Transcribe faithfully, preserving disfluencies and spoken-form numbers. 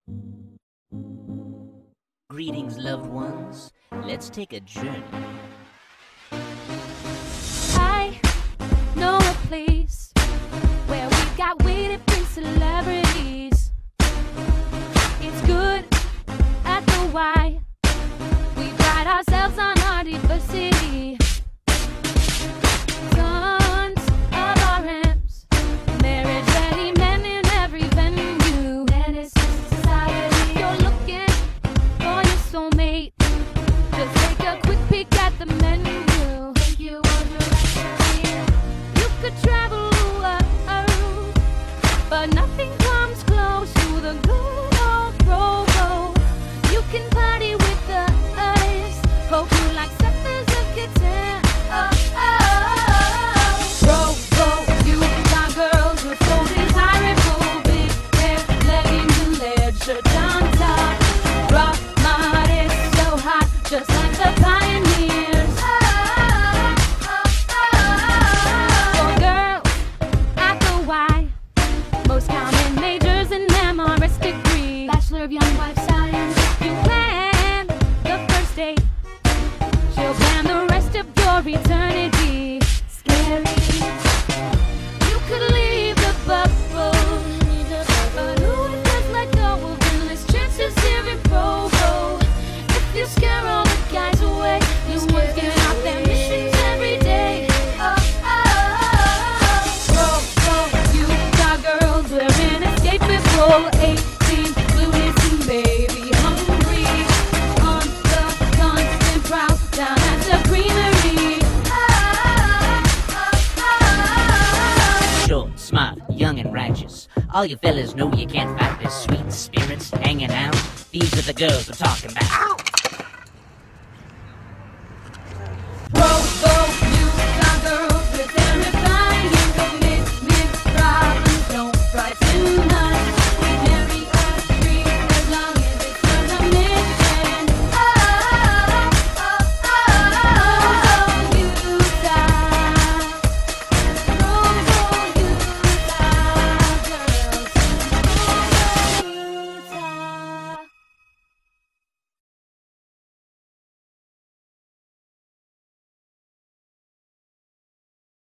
Greetings, loved ones. Let's take a journey. I know a place where we got way different celebrities. It's good at the Y. We pride ourselves on our diversity. Sons of R Ms, marriage-ready men in every venue. Menace to society. You're looking for your soulmate. Just take a quick peek at the menu. Think you want your life. You could travel the world, but nothing comes close to the good old Provo. You can party with us. Hope you like suckers of kitten. Oh, oh, Provo, you got girls with so desirable. Big hair, leggings and lead shirts on top. Rock modest, so hot, just like the pioneers. Oh, oh, oh, For girls at the Y, most common majors in M R S degree. Bachelor of Young Wife Science. You plan the first date, she'll plan the rest of your eternity. Scary. You could leave the bubble, but who would just let go of endless chances here in Provo? If you scare all the guys away, you would get off their missions every day. Oh, oh, oh, Provo, you got girls we're inescapable. eighteen, clueless and baby hungry, on the constant prowl, down at the greenery. Oh, oh, oh, Short, smart, young and righteous. All you fellas know you can't fight this. Sweet spirits hanging out. These are the girls we're talking about. Ow!